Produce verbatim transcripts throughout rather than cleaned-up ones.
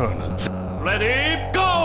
Ready, go!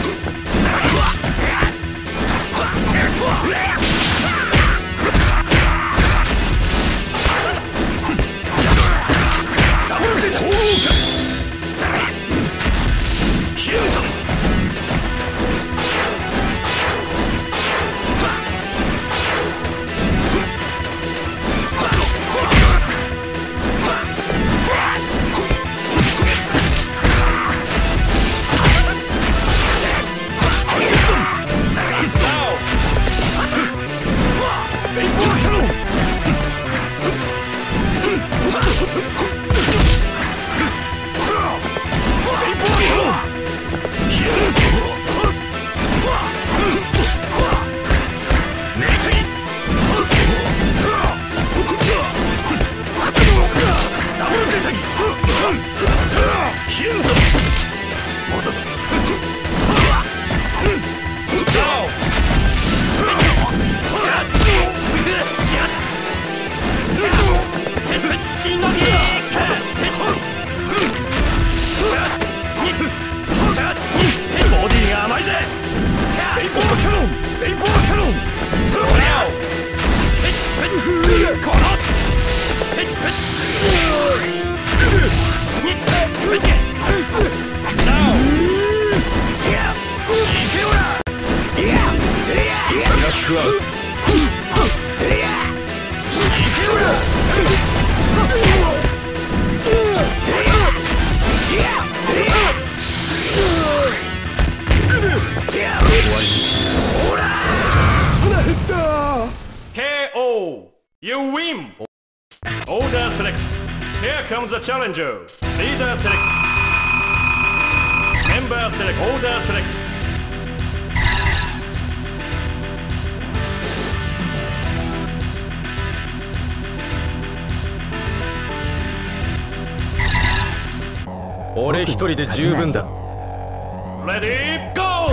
K O. You win. Order select. Here comes the challenger. Leader select. Member select. Order select. 俺一人で十分だ。 Ready, go!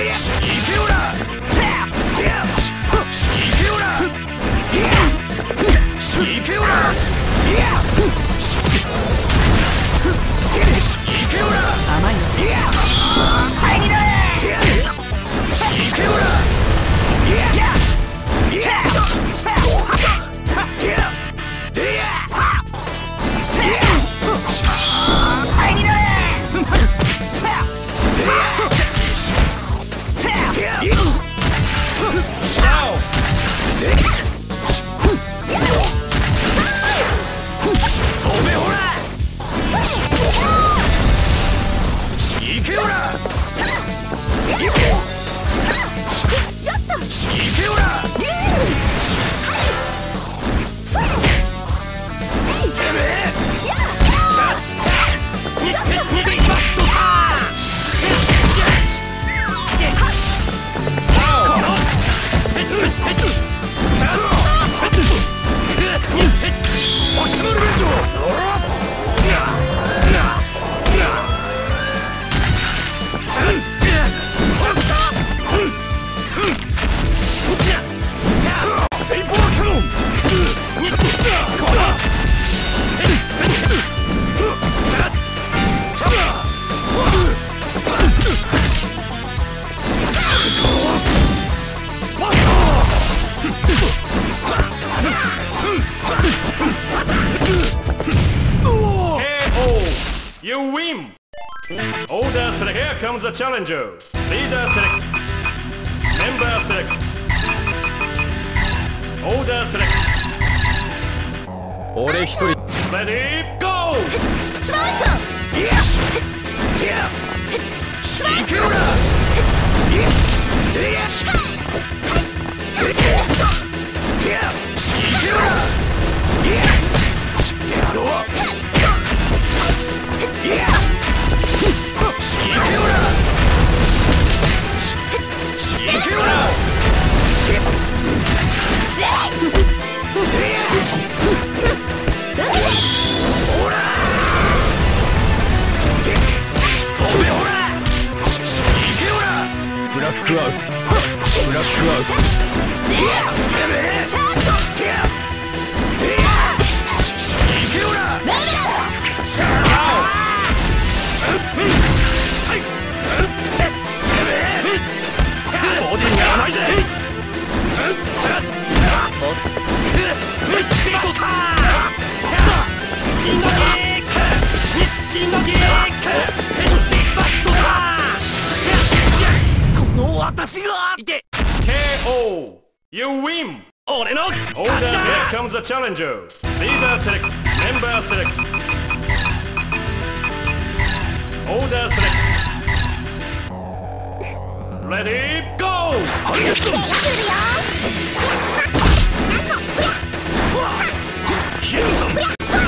You win! Order select. Here comes the challenger. Leader select. Member select. Order select. 俺一人。 Ready, go! スマッシュ！よし！スマッシュ！やろう！ ブラックアウト。ブラックアウト。 メ私がいてケーオー You win! 俺の Order, here comes the challenger. Leader select, member select. Order select. Ready, go! ヒュンソン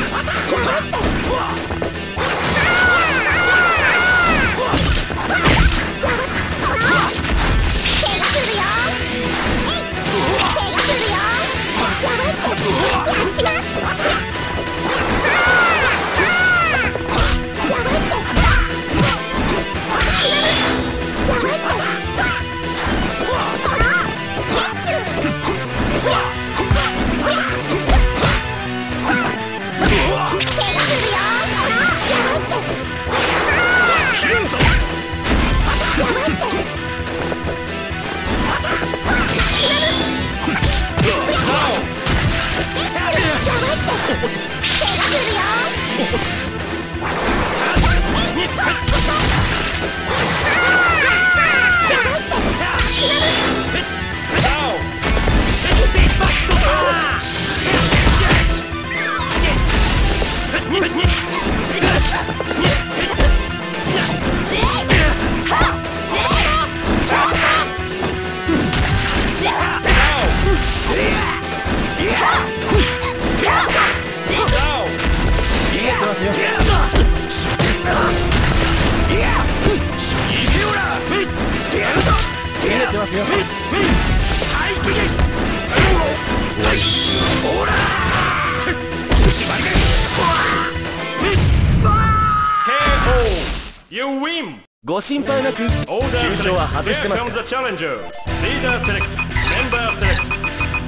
You win! ご心配なく。 Order 優勝は select. 外して Here ます comes か。 the challenger. Leader select, member select.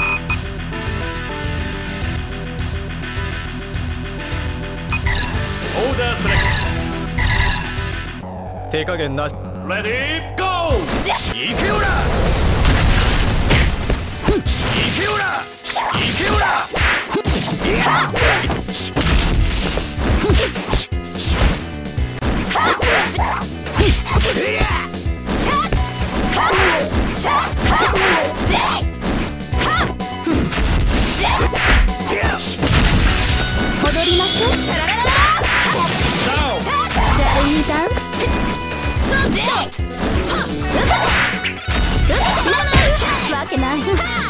Order select. 手加減なし。 Ready, go! 行けよら行けよら行けよら踊りましょう。シャララララ。シャルイーダンス。わけない。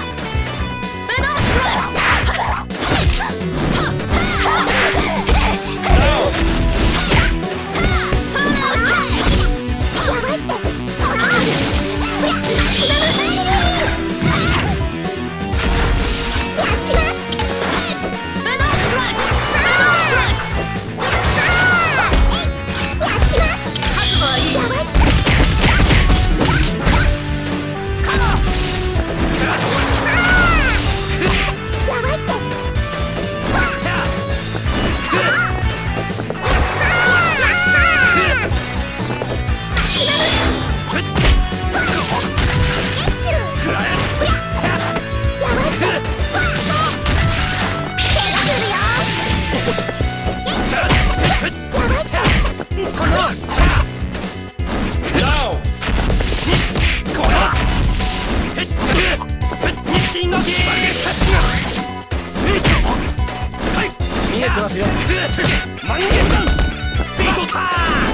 見えてますよ。 マンゲさんビスタ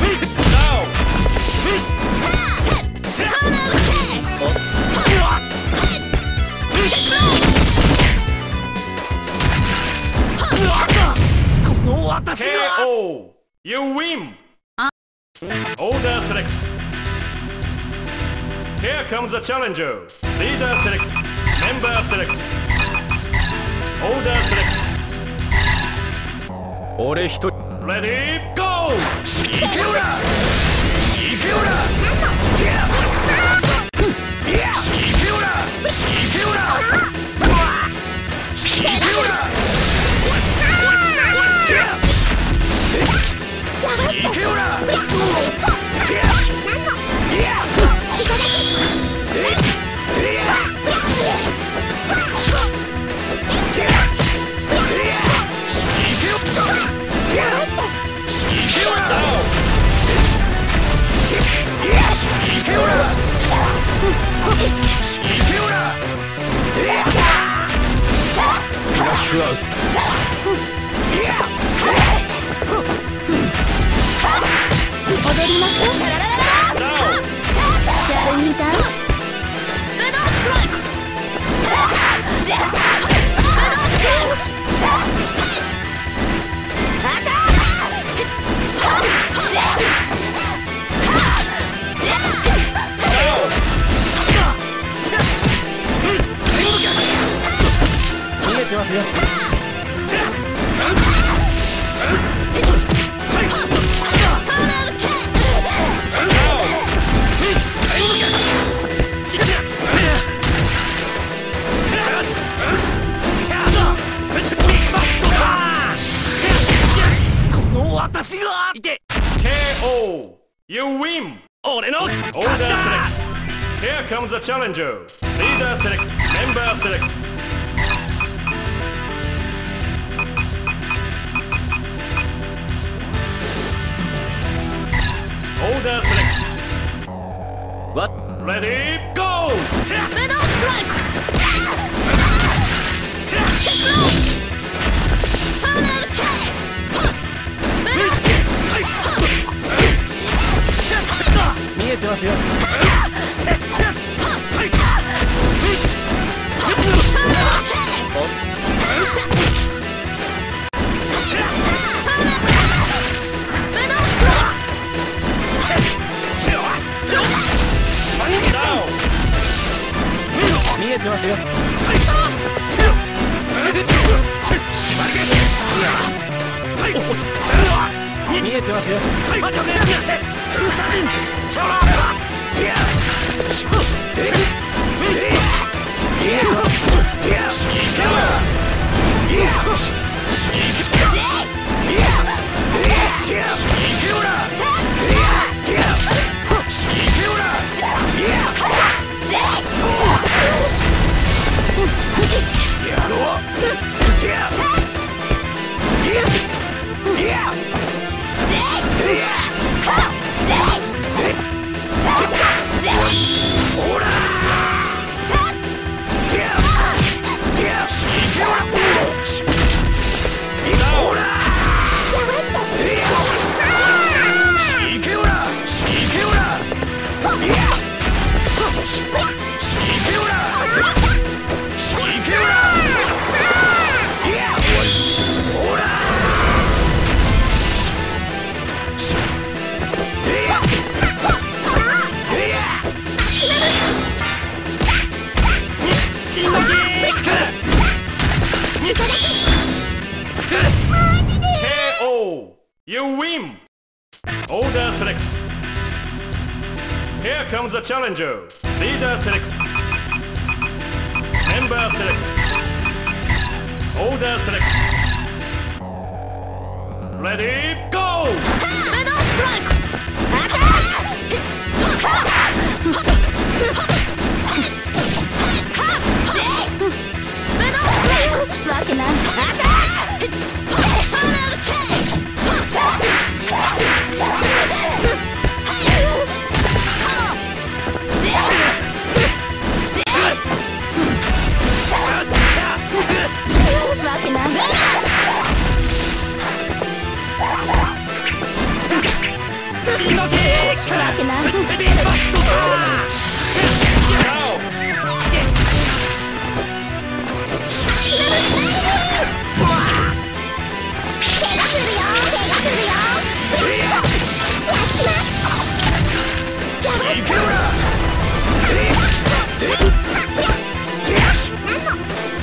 ーこの私ケーがオー You win! Order select. Here comes the challenger. Leader select. Member select. Order select. 俺一人。 Ready, go! 行けよら行けよら行けよら行けよら行けよら行けよら逃げてますよ。この私がいてケーオー You win! 俺の Order select! Here comes the challenger! Leader select! Member select! Order select! What? Ready, go! Middle strike! Kick low! Tornado kick! Middle 見えてますよ。 見えてますよ。見えてますよ。 ケーオー You win! Order select! Here comes the challenger! Leader select! Member select! Order select! Ready, go! Middle strike! Attack! Middle strike! わけない。Attack! Tornado kick! Come on!わけない。わけない。怪我するよ、怪我するよ。やっちまやばい。なんの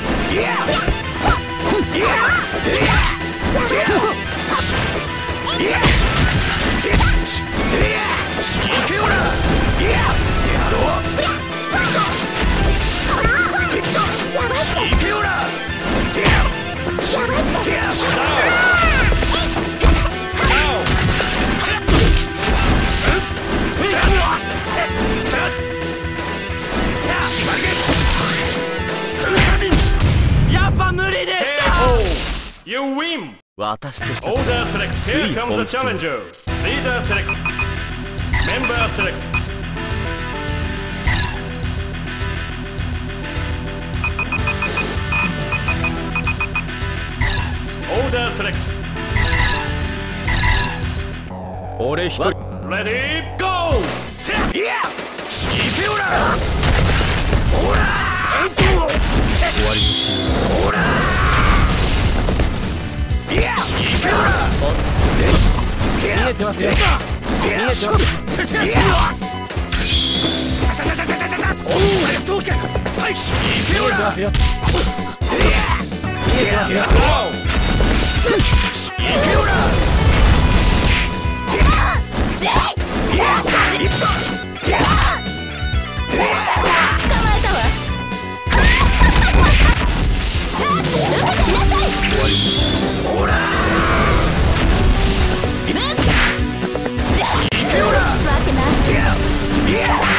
やっぱ無理でした。 You win! 私として Order select! Here comes the challenger! Leader select! Member select! Order select! 俺一人 Ready, go! いや、行けよな。ほら。 終わわりにしよう。 ほらいや行けほら見えてますよ。見えてます。 いや俺そうかはい行けほら見えてますよ。 見えてますよ行けほらわけない。